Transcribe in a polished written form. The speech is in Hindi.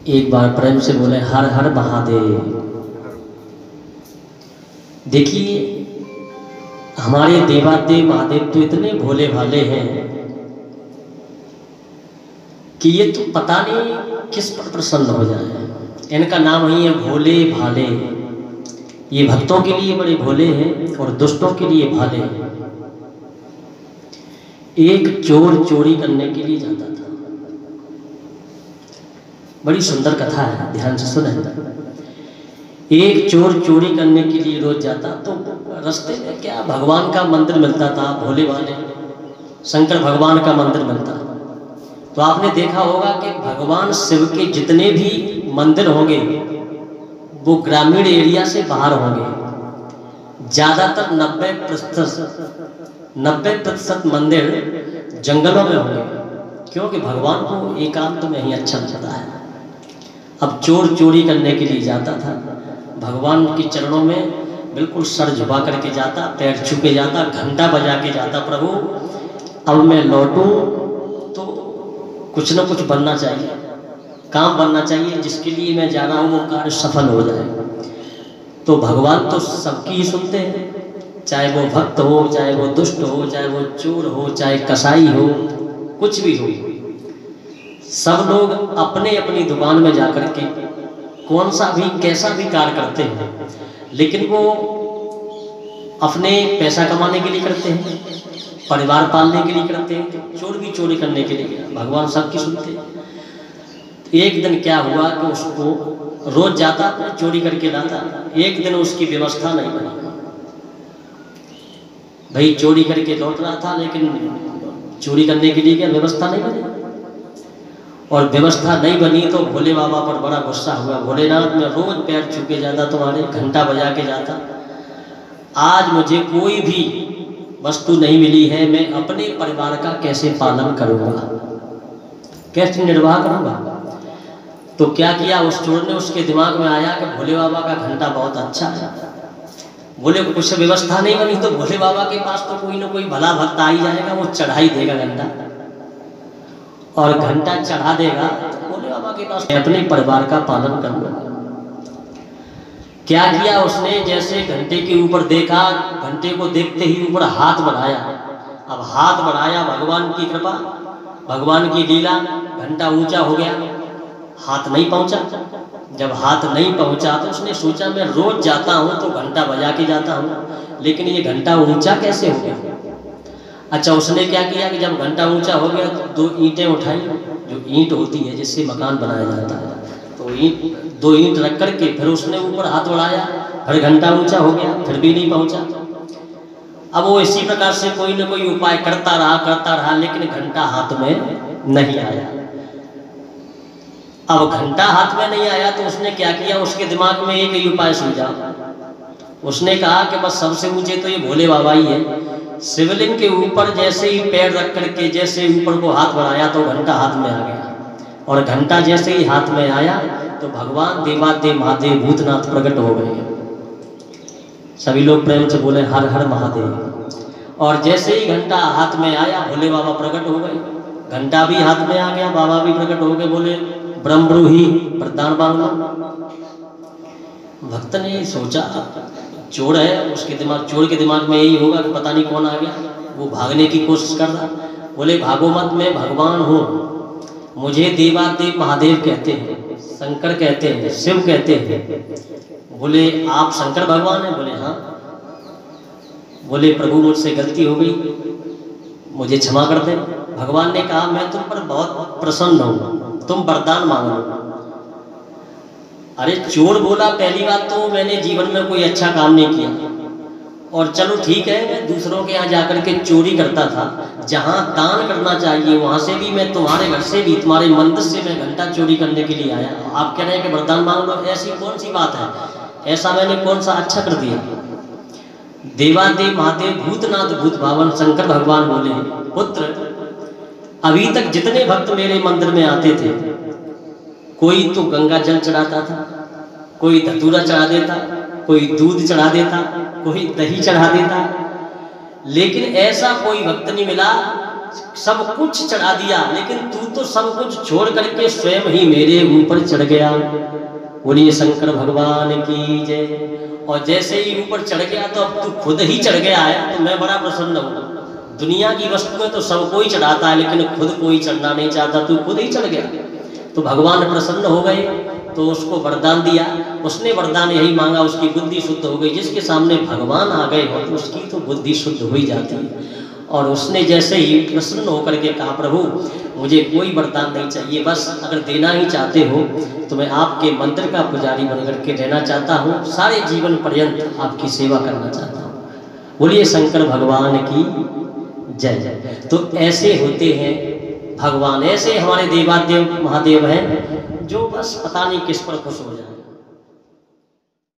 एक बार प्रेम से बोले हर हर महादेव। देखिए हमारे देवादेव महादेव तो इतने भोले भाले हैं कि ये तो पता नहीं किस पर प्रसन्न हो जाए। इनका नाम ही है भोले भाले। ये भक्तों के लिए बड़े भोले हैं और दुष्टों के लिए भाले हैं। एक चोर चोरी करने के लिए जाता था। बड़ी सुंदर कथा है, ध्यान से सुने। एक चोर चोरी करने के लिए रोज जाता तो रास्ते में क्या भगवान का मंदिर मिलता था, भोले वाले शंकर भगवान का मंदिर मिलता। तो आपने देखा होगा कि भगवान शिव के जितने भी मंदिर होंगे वो ग्रामीण एरिया से बाहर होंगे। ज़्यादातर 90% मंदिर जंगलों में होंगे, क्योंकि भगवान को एकांत में ही अच्छा लगता है। अब चोर चोरी करने के लिए जाता था, भगवान के चरणों में बिल्कुल सर झुका करके जाता, पैर छू के जाता, घंटा बजा के जाता, प्रभु अब मैं लौटूं तो कुछ न कुछ बनना चाहिए, काम बनना चाहिए, जिसके लिए मैं जा रहा हूँ वो कार्य सफल हो जाए। तो भगवान तो सबकी ही सुनते हैं, चाहे वो भक्त हो, चाहे वो दुष्ट हो, चाहे वो चोर हो, चाहे कसाई हो, कुछ भी हो। सब लोग अपने अपनी दुकान में जाकर के कौन सा भी कैसा भी कार्य करते हैं, लेकिन वो अपने पैसा कमाने के लिए करते हैं, परिवार पालने के लिए करते हैं। चोर भी चोरी करने के लिए, भगवान सबकी सुनते हैं। एक दिन क्या हुआ कि उसको रोज जाता चोरी करके लाता, एक दिन उसकी व्यवस्था नहीं बनी। भाई चोरी करके लौट रहा था, लेकिन चोरी करने के लिए क्या व्यवस्था नहीं बनी, और व्यवस्था नहीं बनी तो भोले बाबा पर बड़ा गुस्सा हुआ। भोलेनाथ मैं रोज पैर छू के जाता, तुम्हारे घंटा बजा के जाता, आज मुझे कोई भी वस्तु नहीं मिली है, मैं अपने परिवार का कैसे पालन करूंगा, कैसे निर्वाह करूंगा। तो क्या किया उस चोर ने, उसके दिमाग में आया कि भोले बाबा का घंटा बहुत अच्छा है। बोले कुछ व्यवस्था नहीं बनी तो भोले बाबा के पास तो कोई ना कोई भला भक्त आ ही जाएगा, वो चढ़ाई देगा घंटा, और घंटा चढ़ा देगा तो भोले बाबा के पास अपने परिवार का पालन करूंगा। क्या किया उसने, जैसे घंटे के ऊपर देखा, घंटे को देखते ही ऊपर हाथ बढ़ाया। अब हाथ बढ़ाया, भगवान की कृपा, भगवान की लीला, घंटा ऊंचा हो गया, हाथ नहीं पहुंचा। जब हाथ नहीं पहुंचा तो उसने सोचा मैं रोज जाता हूं तो घंटा बजा के जाता हूं, लेकिन ये घंटा ऊंचा कैसे हो गया। अच्छा उसने क्या किया कि जब घंटा ऊंचा हो गया तो 2 ईंटें उठाई, जो ईंट होती है जिससे मकान बनाया जाता है, तो ईंट 2 ईंट रख करके फिर उसने ऊपर हाथ बढ़ाया, फिर घंटा ऊंचा हो गया, फिर भी नहीं पहुंचा। अब वो इसी प्रकार से कोई न कोई उपाय करता रहा, लेकिन घंटा हाथ में नहीं आया। अब घंटा हाथ में नहीं आया तो उसने क्या किया, उसके दिमाग में एक ही उपाय सूझा। उसने कहा कि बस सबसे ऊंचे तो ये भोले बाबा ही है। शिवलिंग के ऊपर जैसे ही पैर रख करके जैसे ऊपर को हाथ बढ़ाया तो घंटा हाथ में आ गया, और घंटा जैसे ही हाथ में आया तो भगवान देवादेव महादेव भूतनाथ प्रकट हो गए। सभी लोग प्रेम से बोले हर हर महादेव। और जैसे ही घंटा हाथ में आया भोले बाबा प्रकट हो गए, घंटा भी हाथ में आ गया, बाबा भी प्रकट हो गए, बोले ब्रह्मरूही वरदान मांगो। भक्त ने सोचा चोर है, उसके दिमाग, चोर के दिमाग में यही होगा कि पता नहीं कौन आ गया, वो भागने की कोशिश कर रहा। बोले भागो मत, मैं भगवान हूँ, मुझे देवादेव महादेव कहते हैं, शंकर कहते हैं, शिव कहते हैं। बोले आप शंकर भगवान हैं? बोले हाँ। बोले प्रभु मुझसे गलती हो गई, मुझे क्षमा कर दे। भगवान ने कहा मैं तुम पर बहुत प्रसन्न हूँ, तुम वरदान मांगो। अरे चोर बोला पहली बात तो मैंने जीवन में कोई अच्छा काम नहीं किया, और चलो ठीक है मैं दूसरों के यहाँ जाकर के चोरी करता था, जहाँ दान करना चाहिए वहाँ से भी मैं, तुम्हारे घर से भी, तुम्हारे मंदिर से मैं घंटा चोरी करने के लिए आया, आप कह रहे हैं कि वरदान मांग लो। ऐसी कौन सी बात है, ऐसा मैंने कौन सा अच्छा कर दिया। देवादेव महादेव भूतनाथ भूत भावन शंकर भगवान बोले पुत्र, अभी तक जितने भक्त मेरे मंदिर में आते थे, कोई तो गंगा जल चढ़ाता था, कोई धतूरा चढ़ा देता, कोई दूध चढ़ा देता, कोई दही चढ़ा देता, लेकिन ऐसा कोई भक्त नहीं मिला सब कुछ चढ़ा दिया, लेकिन तू तो सब कुछ छोड़ करके स्वयं ही मेरे ऊपर चढ़ गया। बोलिए शंकर भगवान की जय। और जैसे ही ऊपर चढ़ गया तो अब तू खुद ही चढ़ गया है, तो मैं बड़ा प्रसन्न हूँ। दुनिया की वस्तुएं तो सब कोई चढ़ाता है, लेकिन खुद कोई चढ़ना नहीं चाहता, तू खुद ही चढ़ गया। तो भगवान प्रसन्न हो गए, तो उसको वरदान दिया। उसने वरदान यही मांगा, उसकी बुद्धि शुद्ध हो गई। जिसके सामने भगवान आ गए हो तो उसकी तो बुद्धि शुद्ध हो ही जाती है। और उसने जैसे ही प्रसन्न होकर के कहा, प्रभु मुझे कोई वरदान नहीं चाहिए, बस अगर देना ही चाहते हो तो मैं आपके मंदिर का पुजारी बनकर के रहना चाहता हूँ, सारे जीवन पर्यंत आपकी सेवा करना चाहता हूँ। बोलिए शंकर भगवान की जय जय। तो ऐसे होते हैं भगवान, ऐसे हमारे देवादेव महादेव हैं जो बस पता नहीं किस पर खुश हो जाए।